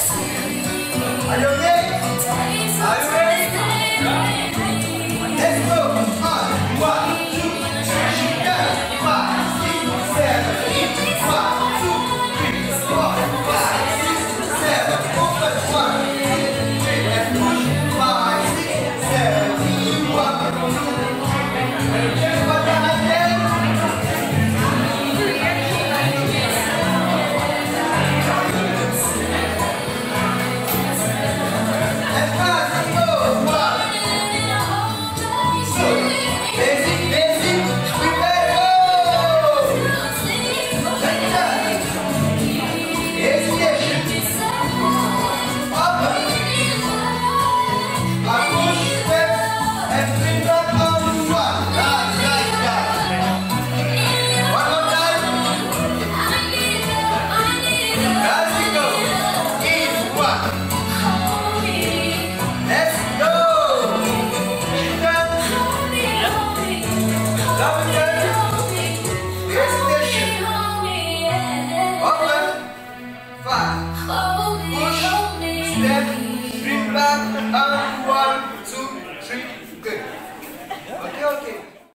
Are you okay? Are you ready? Let's go. On. 1, 2, 3, 4, 5, 6, 7, 8. 1, 2, 3, 4, 5, 6, 7. Open. 1, 2, 3, and push. 5, 6, 7, 8. 1, 2, 3. Just one time again. Step, bring back, and 1,